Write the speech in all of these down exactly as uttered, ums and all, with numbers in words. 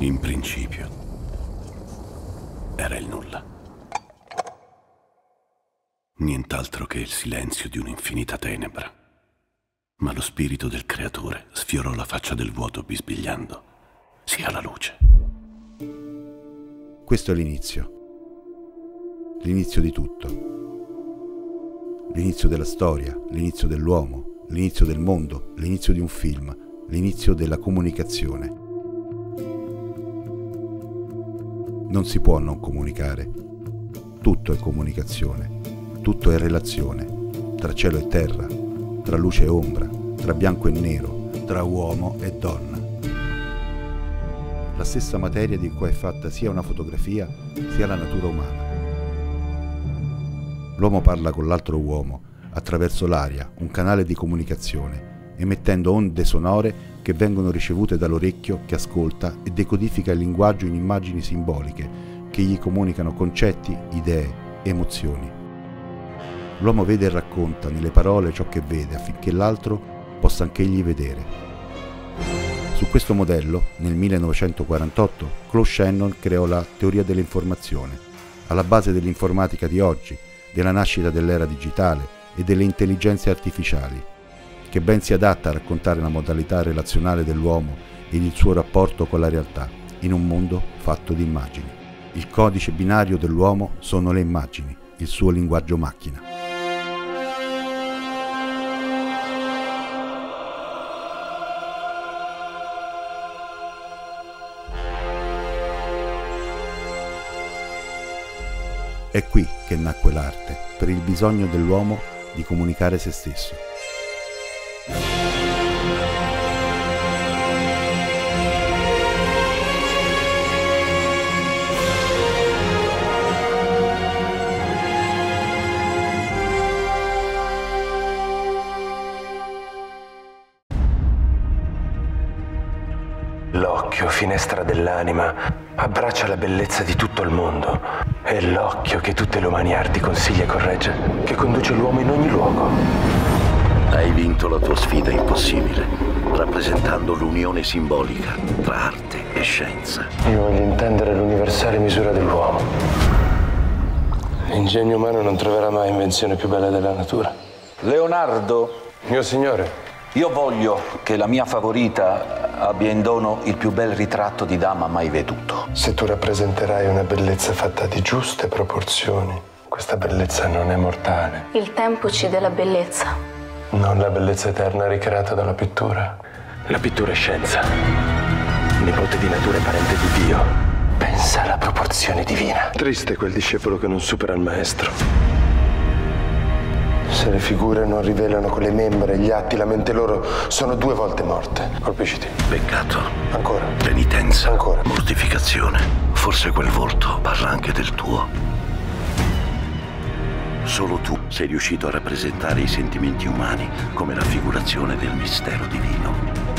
In principio, era il nulla. Nient'altro che il silenzio di un'infinita tenebra. Ma lo spirito del creatore sfiorò la faccia del vuoto bisbigliando: sia la luce. Questo è l'inizio. L'inizio di tutto. L'inizio della storia, l'inizio dell'uomo, l'inizio del mondo, l'inizio di un film, l'inizio della comunicazione. Non si può non comunicare. Tutto è comunicazione, tutto è relazione, tra cielo e terra, tra luce e ombra, tra bianco e nero, tra uomo e donna. La stessa materia di cui è fatta sia una fotografia sia la natura umana. L'uomo parla con l'altro uomo attraverso l'aria, un canale di comunicazione, emettendo onde sonore che vengono ricevute dall'orecchio che ascolta e decodifica il linguaggio in immagini simboliche che gli comunicano concetti, idee, emozioni. L'uomo vede e racconta nelle parole ciò che vede affinché l'altro possa anch'egli vedere. Su questo modello, nel millenovecentoquarantotto, Claude Shannon creò la teoria dell'informazione, alla base dell'informatica di oggi, della nascita dell'era digitale e delle intelligenze artificiali, che ben si adatta a raccontare la modalità relazionale dell'uomo ed il suo rapporto con la realtà, in un mondo fatto di immagini. Il codice binario dell'uomo sono le immagini, il suo linguaggio macchina. È qui che nacque l'arte, per il bisogno dell'uomo di comunicare se stesso. L'occhio, finestra dell'anima, abbraccia la bellezza di tutto il mondo. È l'occhio che tutte le umane arti consiglia e corregge, che conduce l'uomo in ogni luogo. Hai vinto la tua sfida impossibile, rappresentando l'unione simbolica tra arte e scienza. Io voglio intendere l'universale misura dell'uomo. L'ingegno umano non troverà mai invenzione più bella della natura. Leonardo, Mio signore, io voglio che la mia favorita abbia in dono il più bel ritratto di dama mai veduto. se tu rappresenterai una bellezza fatta di giuste proporzioni, questa bellezza non è mortale. Il tempo uccide la bellezza. Non la bellezza eterna ricreata dalla pittura. La pittura è scienza. Nipote di natura e parente di Dio. Pensa alla proporzione divina. Triste quel discepolo che non supera il maestro. Se le figure non rivelano con le membra e gli atti, la mente loro sono due volte morte. Colpisciti. Peccato. Ancora. Penitenza. Ancora. Mortificazione. Forse quel volto parla anche del tuo. Solo tu sei riuscito a rappresentare i sentimenti umani come raffigurazione del mistero divino.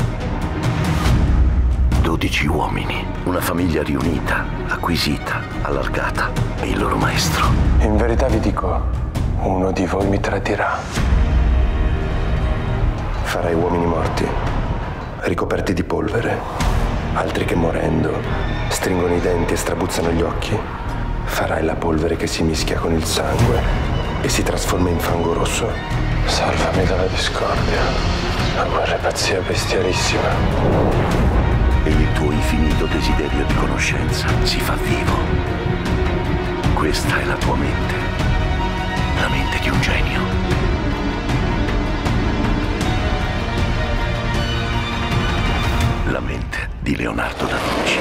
Dodici uomini, una famiglia riunita, acquisita, allargata, e il loro maestro. In verità vi dico, uno di voi mi tradirà. Farai uomini morti, ricoperti di polvere, altri che morendo stringono i denti e strabuzzano gli occhi. Farai la polvere che si mischia con il sangue e si trasforma in fango rosso. Salvami dalla discordia, la guerra è pazzia bestialissima. E il tuo infinito desiderio di conoscenza si fa vivo. Questa è la tua mente, la mente di un genio. La mente di Leonardo da Vinci.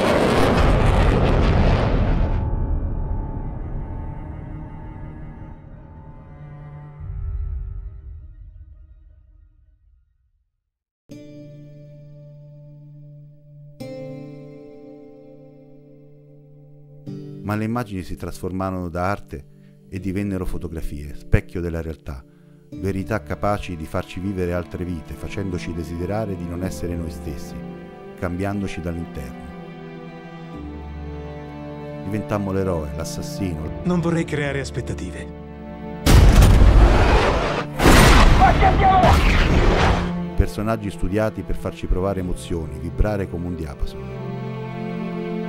Ma le immagini si trasformarono da arte e divennero fotografie, specchio della realtà, verità capaci di farci vivere altre vite, facendoci desiderare di non essere noi stessi, cambiandoci dall'interno. Diventammo l'eroe, l'assassino. Non vorrei creare aspettative. Personaggi studiati per farci provare emozioni, vibrare come un diapason.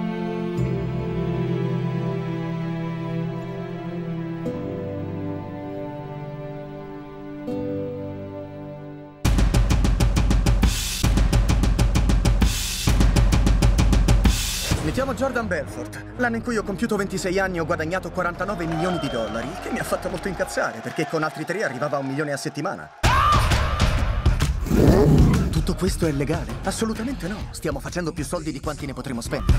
sono Jordan Belfort. L'anno in cui ho compiuto ventisei anni ho guadagnato quarantanove milioni di dollari, che mi ha fatto molto incazzare, perché con altri tre arrivava a un milione a settimana. Tutto questo è legale? Assolutamente no. Stiamo facendo più soldi di quanti ne potremo spendere.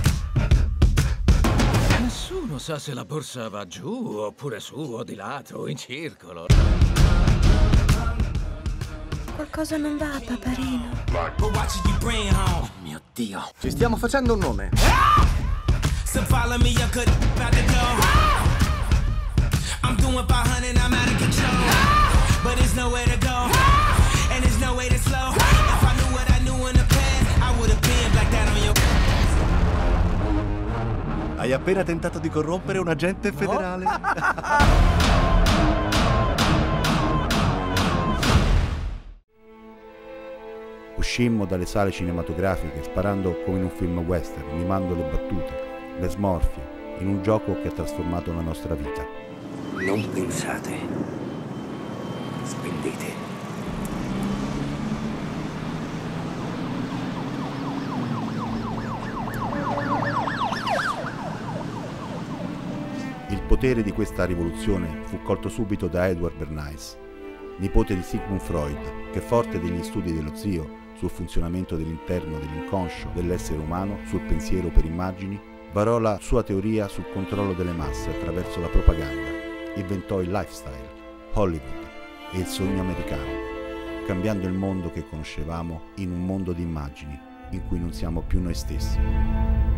Nessuno sa se la borsa va giù, oppure su, o di lato, o in circolo. Qualcosa non va, paparino. Oh mio Dio. Ci stiamo facendo un nome. Hai appena tentato di corrompere un agente federale? Uscimmo dalle sale cinematografiche sparando come in un film western, mimando le battute, le smorfie, in un gioco che ha trasformato la nostra vita. Non pensate, spendete. Il potere di questa rivoluzione fu colto subito da Edward Bernays, nipote di Sigmund Freud, che forte degli studi dello zio sul funzionamento dell'interno dell'inconscio dell'essere umano, sul pensiero per immagini, varò la sua teoria sul controllo delle masse attraverso la propaganda, inventò il lifestyle, Hollywood e il sogno americano, cambiando il mondo che conoscevamo in un mondo di immagini in cui non siamo più noi stessi.